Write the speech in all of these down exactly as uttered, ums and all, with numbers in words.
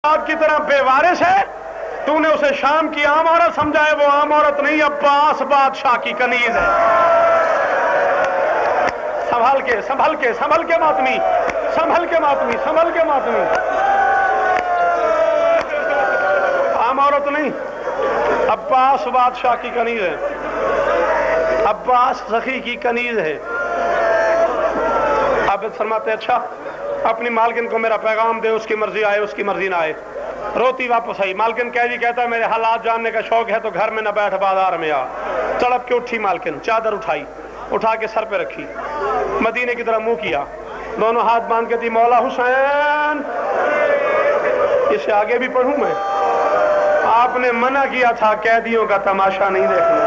آپ کی طرح بے وارث ہے، تو نے اسے شام کی عام عورت سمجھا ہے، وہ عام عورت نہیں، عباس بادشاہ کی کنیز ہے۔ سنبھل کے سنبھل کے سنبھل کے ماتمی سنبھل کے ماتمی سنبھل کے ماتمی عام عورت نہیں، عباس بادشاہ کی کنیز ہے، عباس سخی کی کنیز ہے۔ عابد فرماتے اچھا اپنی مالکن کو میرا پیغام دے، اس کی مرضی آئے اس کی مرضی نہ آئے۔ روتی واپس آئی، مالکن قیدی کہتا ہے میرے حالات جاننے کا شوق ہے تو گھر میں نہ بیٹھ، بازار میں آ۔ تڑپ کے اٹھی مالکن، چادر اٹھائی، اٹھا کے سر پہ رکھی، مدینے کی طرح منہ کیا، دونوں ہاتھ باندھ کے دی مولا حسین۔ اسے آگے بھی پڑھوں میں؟ آپ نے منع کیا تھا قیدیوں کا تماشا نہیں دیکھنا،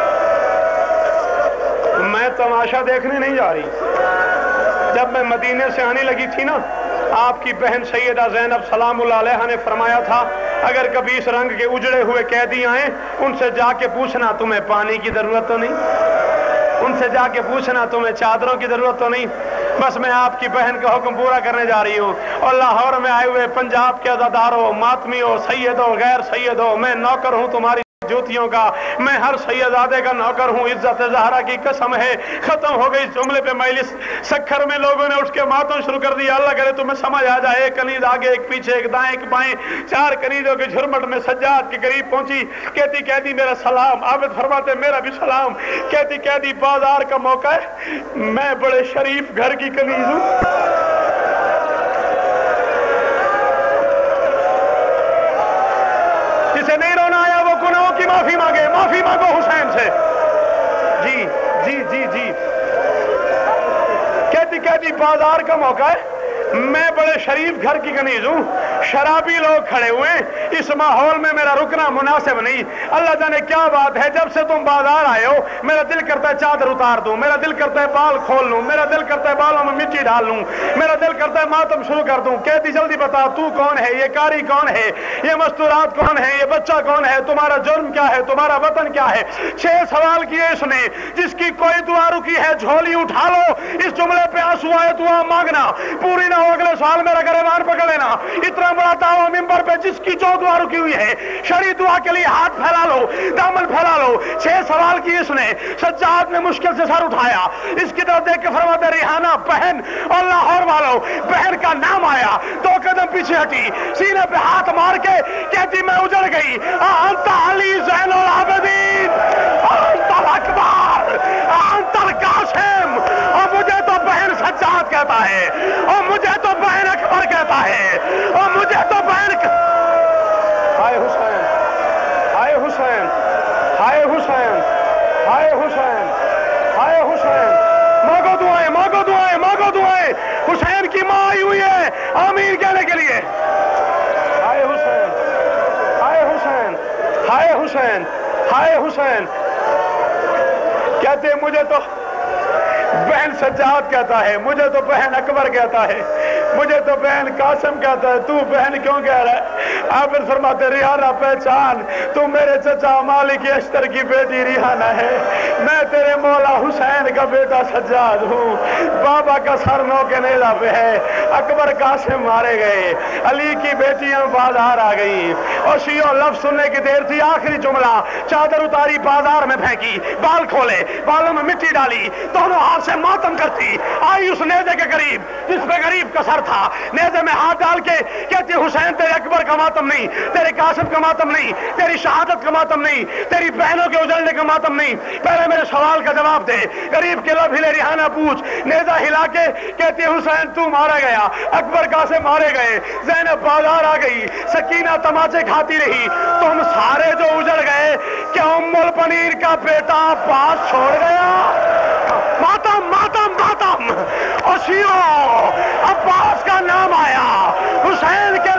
میں تماشا دیکھنے نہیں جا رہی۔ جب میں مدینے سے آنے لگی تھی نا، آپ کی بہن سیدہ زینب سلام اللہ علیہا نے فرمایا تھا اگر کبھی اس رنگ کے اجڑے ہوئے قیدی آئیں ان سے جا کے پوچھنا تمہیں پانی کی ضرورت تو نہیں، ان سے جا کے پوچھنا تمہیں چادروں کی ضرورت تو نہیں۔ بس میں آپ کی بہن کا حکم پورا کرنے جا رہی ہوں، اور لاہور میں آئے ہوئے پنجاب کے عزاداروں، ماتمیوں، سیدوں، غیر سیدوں، میں نوکر ہوں تمہاری جوتیوں کا، میں ہر سیدزادے کا نوکر ہوں، عزت زہرا کی قسم ہے۔ ختم ہو گئی اس جملے پہ مجلس، سکھر میں لوگوں نے اٹھ کے ماتم شروع کر دیا۔ اللہ کرے تمہیں سمجھ آ جائے، ایک کنیز آگے ایک پیچھے ایک دائیں ایک بائیں، چار کنیزوں کے جھرمٹ میں سجاد کے قریب پہنچی۔ کہتی قیدی میرا سلام، عابد فرماتے میرا بھی سلام۔ کہتی قیدی بازار کا موقع ہے، میں بڑے شریف گھر کی کنیز ہوں۔ جسے نہیں رونا آیا وہ گناہوں کی معافی مانگے، معافی مانگو حسین سے۔ جی جی جی جی کہتی کہتی بازار کا موقع ہے، میں بڑے شریف گھر کی کنیز ہوں، شرابی لوگ کھڑے ہوئے، اس ماحول میں میرا رکنا مناسب نہیں۔ اللہ جانے کیا بات ہے، جب سے تم بازار آئے ہو میرا دل کرتا ہے چادر اتار دوں، میرا دل کرتا ہے بال کھول لوں، میرا دل کرتا ہے بالوں میں مٹی ڈال لوں، میرا دل کرتا ہے ماتم شروع کر دوں۔ کہتی جلدی بتا تو کون ہے، یہ کاری کون ہے، یہ مستورات کون ہے، یہ بچہ کون ہے، تمہارا جرم کیا ہے، تمہارا وطن کیا ہے۔ چھ سوال کیے اس نے، جس کی کوئی دعا رکی ہے جھولی اٹھا لو، اس جملے پہ آنسو آئے دعا مانگنا، پوری نہ ہو اگلے سال میرا گریبان پکڑ لینا۔ اتنا بڑا دعویٰ ممبر پہ جس کی جو دعا رکی ہوئی ہے، شرعی دعا کے لیے ہاتھ پھیلا لو، دامن پھیلا لو۔ چھ سوال کی اس نے، سجاد نے مشکل سے سر اٹھایا، اس کی طرف دیکھ کے فرماتے ریحانہ بہن، اور لاہور والوں بہن کا نام آیا، دو قدم پیچھے ہٹی، سینے پہ ہاتھ مار کے کہتی میں اجڑ گئی، انت علی زین العابدین، انت الاکبر، انت القاسم، اور مجھے تو بہن سجاد کہتا ہے، اور مجھے تو بہن اکبر کہتا ہے، اور مجھے تو بہن ہائے حسین ہائے حسین ہائے حسین ہائے حسین ہائے حسین۔ مانگو دعائیں مانگو دعائیں مانگو دعائیں، حسین کی ماں آئی ہوئی ہے آمین کہنے کے لیے۔ ہائے حسین ہائے حسین ہائے حسین ہائے حسین۔ کہتے ہیں مجھے تو بہن سجاد کہتا ہے، مجھے تو بہن اکبر کہتا ہے، مجھے تو بہن قاسم کہتا ہے، تو بہن کیوں کہہ رہا ہے؟ عابد فرماتے ریحانہ پہچان، تو میرے چچا مالک اشتر کی بیٹی ریحانہ ہے، میں تیرے مولا حسین کا بیٹا سجاد ہوں، بابا کا سر نو کے نیزہ پہ ہے، اکبر قاسم مارے گئے، علی کی بیٹیاں بازار آ گئی، اور شیعہ لفظ سننے کی دیر تھی، آخری جملہ، چادر اتاری بازار میں پھینکی، بال کھولے، بالوں میں مٹی ڈالی، دونوں ہاتھ سے ماتم کرتی، آئی اس نیزے کے قریب جس پہ غریب کا سر تھا، نیزے میں ہاتھ ڈال کے کہتی حسین تیرے اکبر کا ماتم نہیں، تیرے قاسم کا ماتم نہیں، تیری شہادت کا ماتم نہیں، تیری بہنوں کے اجڑنے کا ماتم نہیں، پہلے میرے سوال کا جواب دے۔ غریب کے لب ہلے، ریحانہ پوچھ، نیزہ ہلا کے کہتی حسین تو مارا گیا، اکبر قاسم مارے گئے، زینب بازار آ گئی، سکینہ تماچے کھاتی رہی، تم سارے جو اجڑ گئے کیا ام الپنیر کا بیٹا پاس چھوڑ گیا؟ ماتم ماتم ماتم، اور شیعہ عباس کا نام آیا، حسین کے